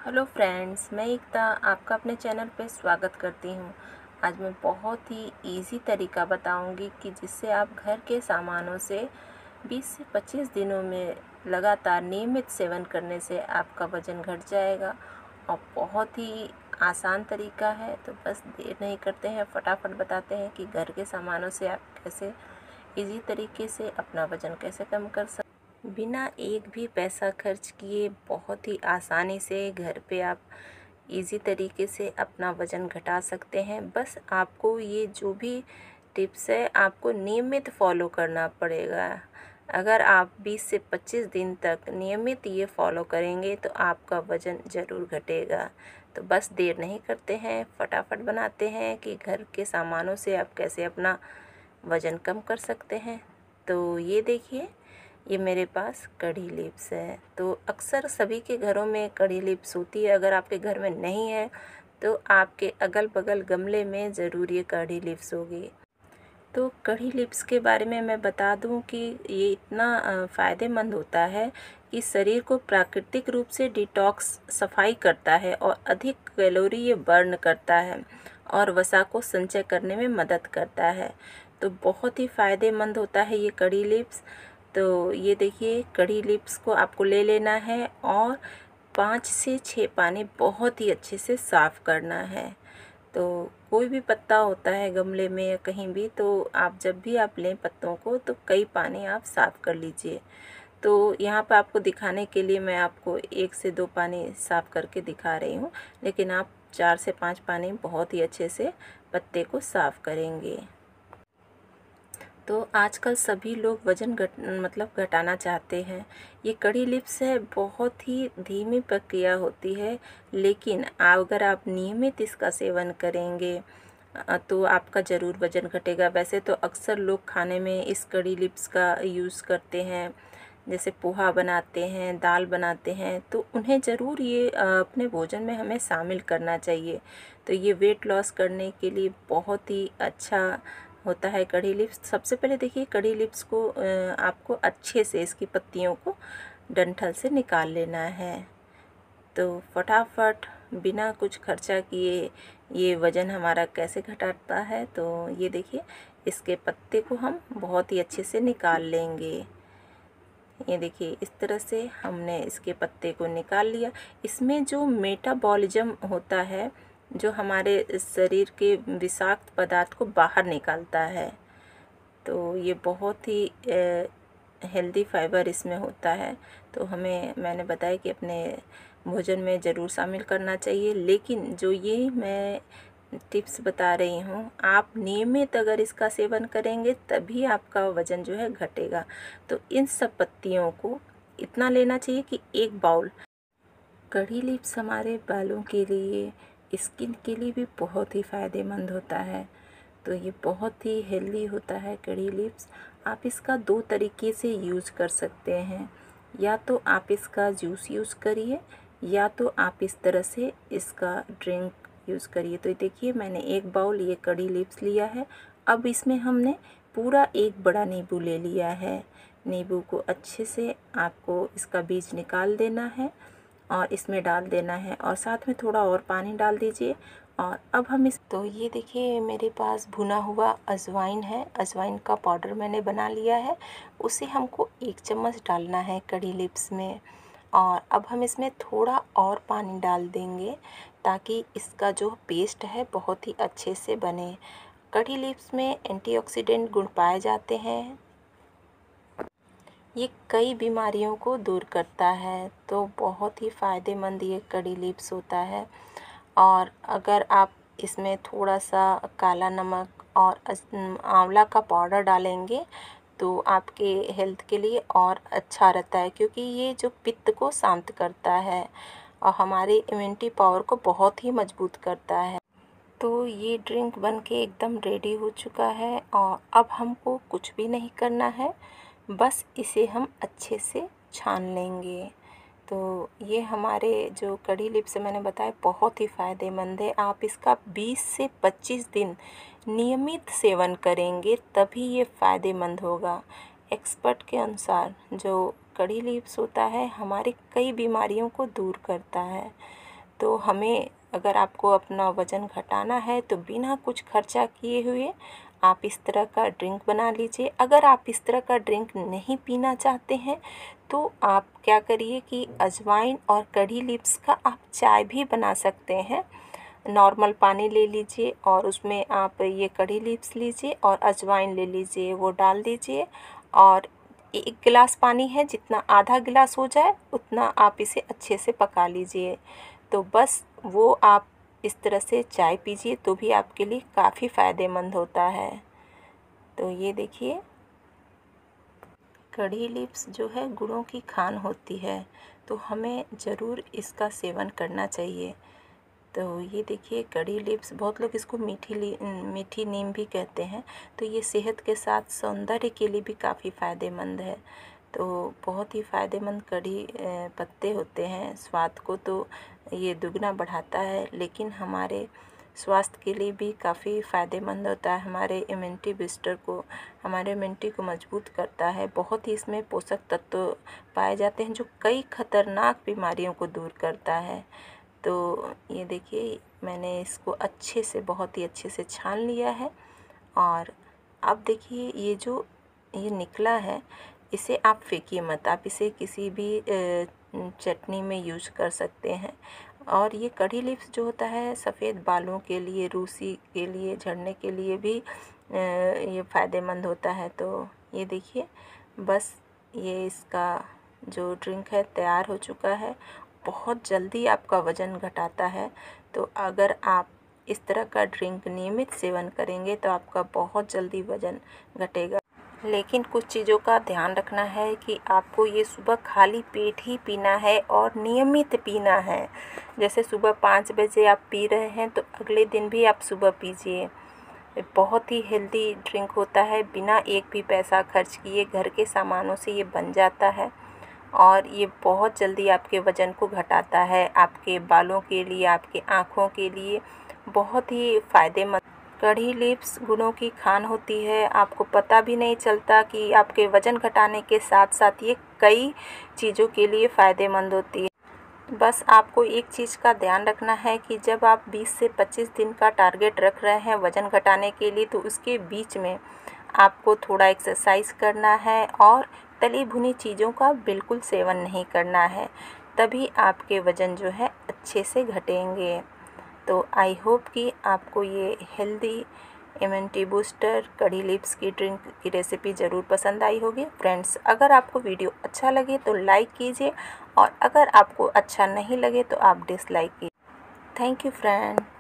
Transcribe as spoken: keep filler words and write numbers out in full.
Hello friends, मैं एकता आपका अपने चैनल पे स्वागत करती हूँ। आज मैं बहुत ही इजी तरीका बताऊँगी कि जिससे आप घर के सामानों से बीस से पच्चीस दिनों में लगातार नियमित सेवन करने से आपका वज़न घट जाएगा और बहुत ही आसान तरीका है। तो बस देर नहीं करते हैं, फटाफट बताते हैं कि घर के सामानों से आप कैसे इजी तरीके से अपना वज़न कैसे कम कर सकते। बिना एक भी पैसा खर्च किए बहुत ही आसानी से घर पे आप इजी तरीके से अपना वज़न घटा सकते हैं। बस आपको ये जो भी टिप्स है आपको नियमित फॉलो करना पड़ेगा। अगर आप बीस से पच्चीस दिन तक नियमित ये फॉलो करेंगे तो आपका वज़न ज़रूर घटेगा। तो बस देर नहीं करते हैं, फटाफट बनाते हैं कि घर के सामानों से आप कैसे अपना वज़न कम कर सकते हैं। तो ये देखिए, ये मेरे पास कढ़ी लीव्स है। तो अक्सर सभी के घरों में कढ़ी लीव्स होती है। अगर आपके घर में नहीं है तो आपके अगल बगल गमले में ज़रूर ये कढ़ी लीव्स होगी। तो कढ़ी लीव्स के बारे में मैं बता दूं कि ये इतना फ़ायदेमंद होता है कि शरीर को प्राकृतिक रूप से डिटॉक्स सफाई करता है और अधिक कैलोरी ये बर्न करता है और वसा को संचय करने में मदद करता है। तो बहुत ही फ़ायदेमंद होता है ये कढ़ी लीव्स। तो ये देखिए, कढ़ी लीव्स को आपको ले लेना है और पाँच से छः पानी बहुत ही अच्छे से साफ़ करना है। तो कोई भी पत्ता होता है गमले में या कहीं भी, तो आप जब भी आप लें पत्तों को तो कई पानी आप साफ़ कर लीजिए। तो यहाँ पर आपको दिखाने के लिए मैं आपको एक से दो पानी साफ़ करके दिखा रही हूँ, लेकिन आप चार से पाँच पानी बहुत ही अच्छे से पत्ते को साफ़ करेंगे। तो आजकल सभी लोग वज़न घट मतलब घटाना चाहते हैं। ये कढ़ी लीव्स है, बहुत ही धीमी प्रक्रिया होती है, लेकिन अगर आप नियमित इसका सेवन करेंगे तो आपका ज़रूर वज़न घटेगा। वैसे तो अक्सर लोग खाने में इस कढ़ी लीव्स का यूज़ करते हैं, जैसे पोहा बनाते हैं, दाल बनाते हैं, तो उन्हें ज़रूर ये अपने भोजन में हमें शामिल करना चाहिए। तो ये वेट लॉस करने के लिए बहुत ही अच्छा होता है कढ़ी लीव्स। सबसे पहले देखिए, कढ़ी लीव्स को आपको अच्छे से इसकी पत्तियों को डंठल से निकाल लेना है। तो फटाफट बिना कुछ खर्चा किए ये वज़न हमारा कैसे घटाता है। तो ये देखिए, इसके पत्ते को हम बहुत ही अच्छे से निकाल लेंगे। ये देखिए, इस तरह से हमने इसके पत्ते को निकाल लिया। इसमें जो मेटाबॉलिज्म होता है, जो हमारे शरीर के विषाक्त पदार्थ को बाहर निकालता है, तो ये बहुत ही हेल्दी फाइबर इसमें होता है। तो हमें, मैंने बताया कि अपने भोजन में ज़रूर शामिल करना चाहिए। लेकिन जो ये मैं टिप्स बता रही हूँ, आप नियमित अगर इसका सेवन करेंगे तभी आपका वज़न जो है घटेगा। तो इन सब पत्तियों को इतना लेना चाहिए कि एक बाउल। कढ़ी लीव्स हमारे बालों के लिए, स्किन के लिए भी बहुत ही फ़ायदेमंद होता है। तो ये बहुत ही हेल्दी होता है कढ़ी लीव्स। आप इसका दो तरीके से यूज़ कर सकते हैं। या तो आप इसका जूस यूज़ करिए, या तो आप इस तरह से इसका ड्रिंक यूज़ करिए। तो देखिए, मैंने एक बाउल ये कढ़ी लीव्स लिया है। अब इसमें हमने पूरा एक बड़ा नींबू ले लिया है। नींबू को अच्छे से आपको इसका बीज निकाल देना है और इसमें डाल देना है, और साथ में थोड़ा और पानी डाल दीजिए। और अब हम इस तो ये देखिए, मेरे पास भुना हुआ अजवाइन है। अजवाइन का पाउडर मैंने बना लिया है, उसे हमको एक चम्मच डालना है कढ़ी लीव्स में। और अब हम इसमें थोड़ा और पानी डाल देंगे ताकि इसका जो पेस्ट है बहुत ही अच्छे से बने। कढ़ी लीव्स में एंटीऑक्सीडेंट गुण पाए जाते हैं, ये कई बीमारियों को दूर करता है। तो बहुत ही फ़ायदेमंद ये कढ़ी लीव्स होता है। और अगर आप इसमें थोड़ा सा काला नमक और आंवला का पाउडर डालेंगे तो आपके हेल्थ के लिए और अच्छा रहता है, क्योंकि ये जो पित्त को शांत करता है और हमारी इम्यूनिटी पावर को बहुत ही मजबूत करता है। तो ये ड्रिंक बन के एकदम रेडी हो चुका है और अब हमको कुछ भी नहीं करना है, बस इसे हम अच्छे से छान लेंगे। तो ये हमारे जो कढ़ी लीव्स मैंने बताया बहुत ही फ़ायदेमंद है। आप इसका बीस से पच्चीस दिन नियमित सेवन करेंगे तभी ये फ़ायदेमंद होगा। एक्सपर्ट के अनुसार जो कढ़ी लीव्स होता है हमारी कई बीमारियों को दूर करता है। तो हमें अगर आपको अपना वज़न घटाना है तो बिना कुछ खर्चा किए हुए आप इस तरह का ड्रिंक बना लीजिए। अगर आप इस तरह का ड्रिंक नहीं पीना चाहते हैं तो आप क्या करिए कि अजवाइन और कड़ी लीव्स का आप चाय भी बना सकते हैं। नॉर्मल पानी ले लीजिए और उसमें आप ये कड़ी लीव्स लीजिए और अजवाइन ले लीजिए, वो डाल दीजिए और एक गिलास पानी है, जितना आधा गिलास हो जाए उतना आप इसे अच्छे से पका लीजिए। तो बस वो आप इस तरह से चाय पीजिए तो भी आपके लिए काफ़ी फ़ायदेमंद होता है। तो ये देखिए, कड़ी लीव्स जो है गुड़ों की खान होती है, तो हमें ज़रूर इसका सेवन करना चाहिए। तो ये देखिए, कड़ी लीव्स, बहुत लोग इसको मीठी ली मीठी नीम भी कहते हैं। तो ये सेहत के साथ सौंदर्य के लिए भी काफ़ी फ़ायदेमंद है। तो बहुत ही फ़ायदेमंद कड़ी पत्ते होते हैं, स्वाद को तो ये दुगना बढ़ाता है, लेकिन हमारे स्वास्थ्य के लिए भी काफ़ी फ़ायदेमंद होता है। हमारे इम्यूनिटी बूस्टर को, हमारे इम्यूनिटी को मजबूत करता है। बहुत ही इसमें पोषक तत्व पाए जाते हैं जो कई खतरनाक बीमारियों को दूर करता है। तो ये देखिए, मैंने इसको अच्छे से, बहुत ही अच्छे से छान लिया है और अब देखिए ये जो ये निकला है इसे आप फेंकिए मत, आप इसे किसी भी चटनी में यूज कर सकते हैं। और ये कड़ी लीव्स जो होता है सफ़ेद बालों के लिए, रूसी के लिए, झड़ने के लिए भी ये फ़ायदेमंद होता है। तो ये देखिए, बस ये इसका जो ड्रिंक है तैयार हो चुका है। बहुत जल्दी आपका वज़न घटाता है। तो अगर आप इस तरह का ड्रिंक नियमित सेवन करेंगे तो आपका बहुत जल्दी वज़न घटेगा। लेकिन कुछ चीज़ों का ध्यान रखना है कि आपको ये सुबह खाली पेट ही पीना है और नियमित पीना है। जैसे सुबह पाँच बजे आप पी रहे हैं तो अगले दिन भी आप सुबह पीजिए। बहुत ही हेल्दी ड्रिंक होता है, बिना एक भी पैसा खर्च किए घर के सामानों से ये बन जाता है और ये बहुत जल्दी आपके वज़न को घटाता है। आपके बालों के लिए, आपके आँखों के लिए बहुत ही फ़ायदेमंद कड़ी लीव्स गुणों की खान होती है। आपको पता भी नहीं चलता कि आपके वज़न घटाने के साथ साथ ये कई चीज़ों के लिए फ़ायदेमंद होती है। बस आपको एक चीज़ का ध्यान रखना है कि जब आप बीस से पच्चीस दिन का टारगेट रख रहे हैं वज़न घटाने के लिए, तो उसके बीच में आपको थोड़ा एक्सरसाइज करना है और तली भुनी चीज़ों का बिल्कुल सेवन नहीं करना है, तभी आपके वज़न जो है अच्छे से घटेंगे। तो आई होप कि आपको ये हेल्दी इम्यूनिटी बूस्टर कड़ी लीव्स की ड्रिंक की रेसिपी ज़रूर पसंद आई होगी। फ्रेंड्स, अगर आपको वीडियो अच्छा लगे तो लाइक कीजिए और अगर आपको अच्छा नहीं लगे तो आप डिसलाइक कीजिए। Thank you friend.